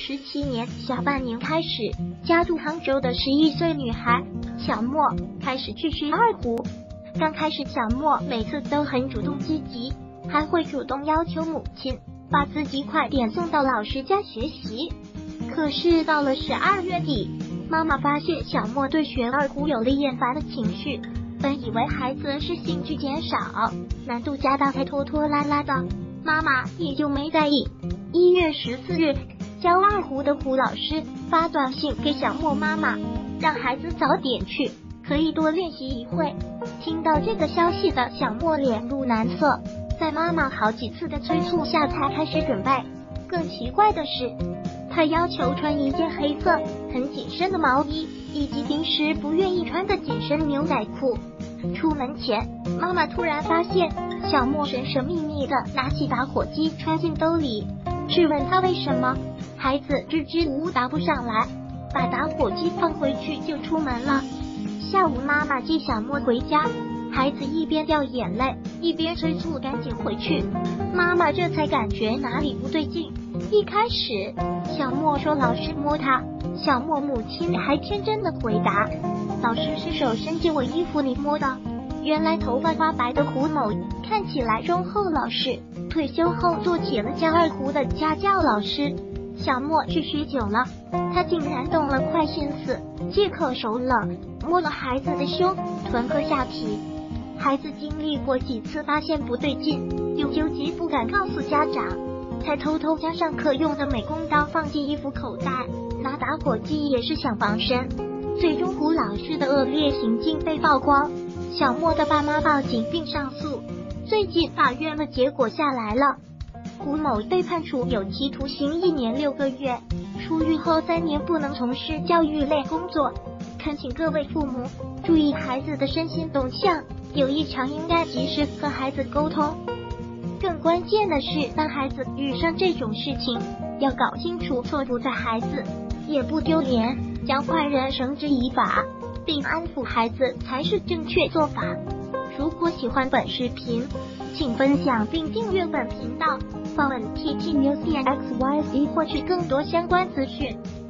2017年下半年开始，家住杭州的11岁女孩小莫开始去学二胡。刚开始，小莫每次都很主动积极，还会主动要求母亲把自己快点送到老师家学习。可是到了12月底，妈妈发现小莫对学二胡有了厌烦的情绪，本以为孩子是兴趣减少，难度加大才拖拖拉拉的，妈妈也就没在意。1月14日，教二胡的胡老师发短信给小莫妈妈，让孩子早点去，可以多练习一会。听到这个消息的小莫脸露难色，在妈妈好几次的催促下才开始准备。更奇怪的是，他要求穿一件黑色很紧身的毛衣，以及平时不愿意穿的紧身牛仔裤。出门前，妈妈突然发现小莫神神秘秘地拿起打火机揣进兜里，质问他为什么。孩子支支吾吾答不上来，把打火机放回去就出门了。下午妈妈接小莫回家，孩子一边掉眼泪一边催促赶紧回去，妈妈这才感觉哪里不对劲。一开始小莫说老师摸他，小莫母亲还天真的回答，老师是手伸进我衣服里摸的。原来头发花白的胡某看起来忠厚老实，退休后做起了教二胡的家教老师。小莫去学久了，他竟然动了坏心思，借口手冷摸了孩子的胸、臀和下体。孩子经历过几次发现不对劲，又纠结不敢告诉家长，才偷偷将上课用的美工刀放进衣服口袋，拿打火机也是想防身。最终胡老师的恶劣行径被曝光，小莫的爸妈报警并上诉。最近法院的结果下来了，胡某被判处有期徒刑1年6个月，出狱后3年不能从事教育类工作。恳请各位父母注意孩子的身心动向，有异常应该及时和孩子沟通。更关键的是，当孩子遇上这种事情，要搞清楚错不在孩子，也不丢脸，将坏人绳之以法，并安抚孩子才是正确做法。如果喜欢本视频，请分享并订阅本频道，访问 TT News XYZ 获取更多相关资讯。